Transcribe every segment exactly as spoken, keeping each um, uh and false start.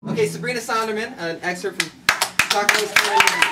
Okay, Sabrina Sonderman, an excerpt from Chagrin.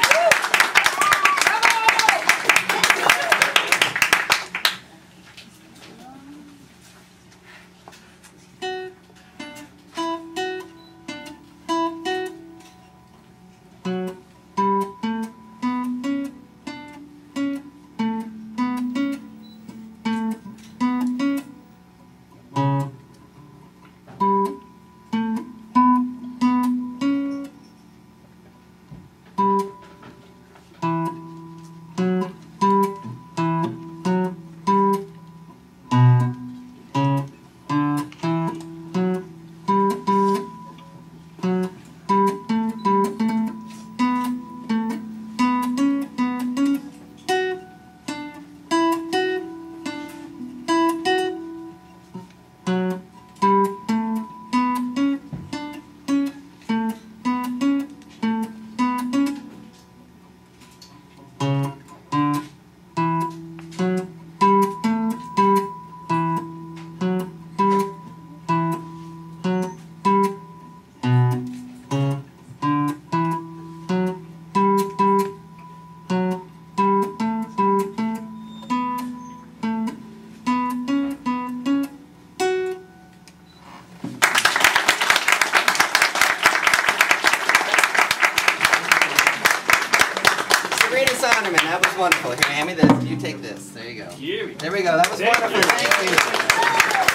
Sabrina Sonderman, that was wonderful. Here, hand me this. You take this. There you go. There we go. That was wonderful. Thank you.